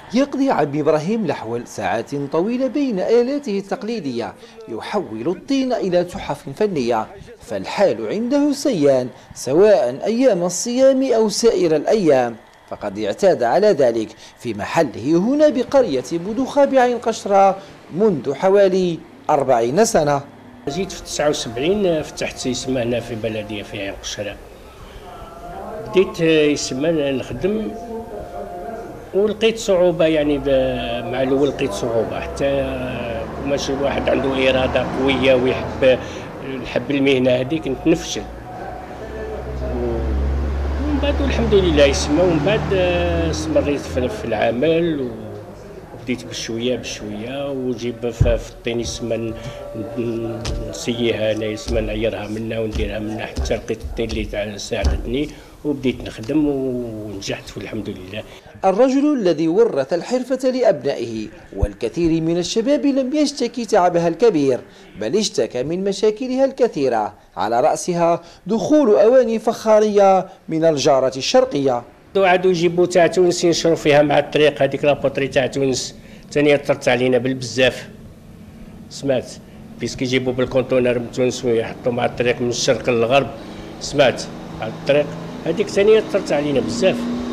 يقضي عبد إبراهيم لحول ساعات طويلة بين آلاته التقليدية يحول الطين إلى تحف فنية، فالحال عنده سيان سواء أيام الصيام أو سائر الأيام، فقد اعتاد على ذلك في محله هنا بقرية بودوخة بعين قشرة منذ حوالي 40 سنة. جيت في 79 فتحت يسمى هنا في بلدية في عين قشرة، بديت يسمى نخدم ولقيت صعوبة يعني مع الأول لقيت صعوبة حتى ماشي الواحد عنده إرادة قوية ويحب المهنة هذيك كنت نفشل، ومن بعد الحمد لله يسمى، ومن بعد استمريت في العمل وبديت بشوية وجيب في الطين يسمى نسيها أنا يسمى نعيرها منا ونديرها منا حتى لقيت الطين اللي ساعدتني وبديت نخدم ونجحت والحمد لله. الرجل الذي ورث الحرفة لأبنائه، والكثير من الشباب لم يشتكي تعبها الكبير بل اشتكى من مشاكلها الكثيرة، على رأسها دخول أواني فخارية من الجارة الشرقية. عادوا يجيبوا تاع تونس ينشروا فيها مع الطريق، هذيك لابوطري تاع تونس ثاني طرت علينا بالبزاف، سمعت بيسكي يجيبوا بالكونتونر من تونس ويحطوا مع الطريق من الشرق للغرب، سمعت على الطريق هذيك ثاني طرت علينا بزاف.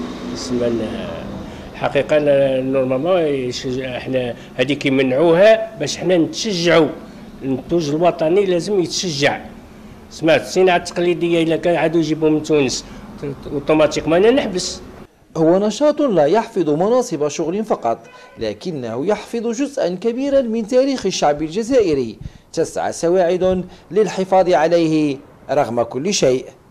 الحقيقه نورمالمون احنا هذيك يمنعوها باش احنا نتشجعوا، المنتوج الوطني لازم يتشجع، سمعت الصناعه التقليديه الا كان عادوا يجيبوا من تونس اوتوماتيكمان انا نحبس. هو نشاط لا يحفظ مناصب شغل فقط، لكنه يحفظ جزءا كبيرا من تاريخ الشعب الجزائري، تسعى سواعد للحفاظ عليه رغم كل شيء.